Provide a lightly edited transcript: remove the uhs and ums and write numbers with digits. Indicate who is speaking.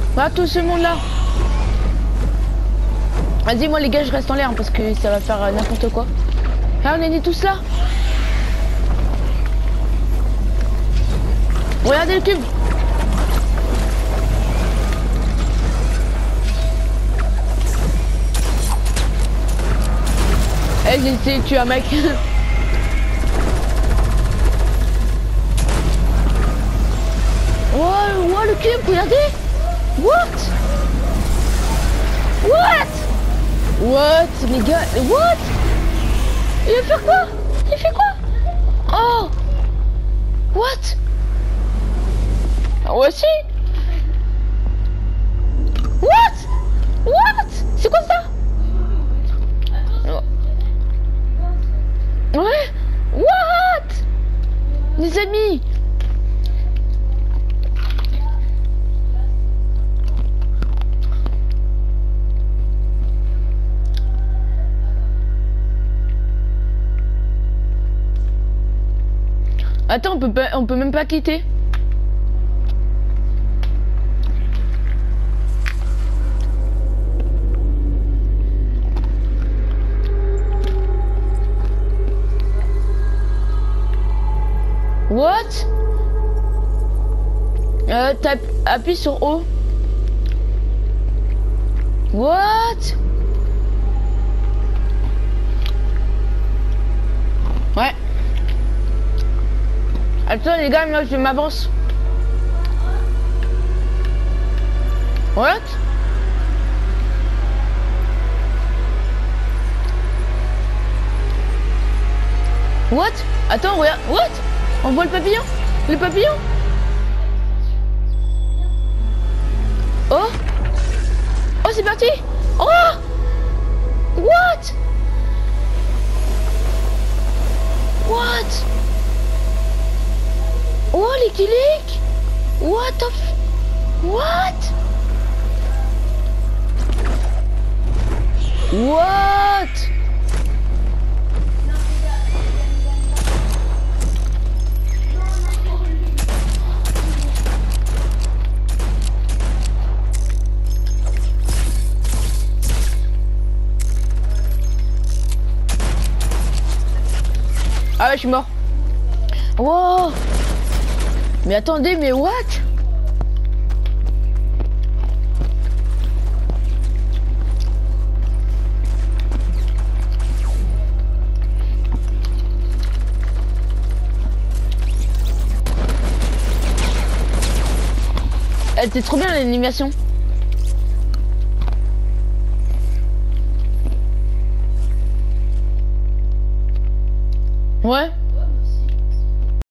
Speaker 1: Voilà tout ce monde là. Vas-y, moi les gars, je reste en l'air parce que ça va faire n'importe quoi. Ah, on est tous là. Regardez le cube. Eh, j'ai essayé de tuer un mec. Oh, le cube, regardez. What? Les gars, what? Il va faire quoi? Il fait quoi? Oh! What? Moi aussi? What? C'est quoi ça? Ouais? What? Les amis! Attends, on peut même pas quitter. What? Appuie sur O. What? Ouais. Attends les gars, moi je m'avance. What? What? Attends, regarde. What? On voit le papillon? Le papillon? Oh! Oh, c'est parti! Oh! What? What? Oh, les kiliks! What the f... What? What? Ah ouais, je suis mort. Wow. Mais attendez, mais what? Elle était trop bien l'animation. Ouais.